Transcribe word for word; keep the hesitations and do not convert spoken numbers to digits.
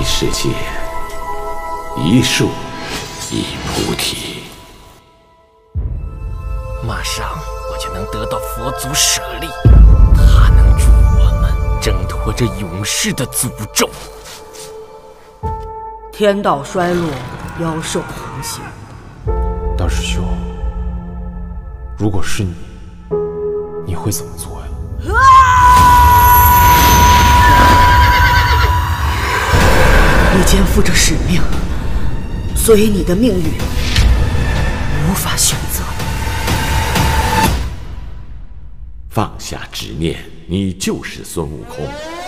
世界，一树一菩提。 马上我就能得到佛祖舍利，他能助我们挣脱这永世的诅咒。 天道衰落，妖兽横行。 大师兄，如果是你，你会怎么做呀？ 你肩负着使命，所以你的命运无法选择。 放下执念，你就是孙悟空。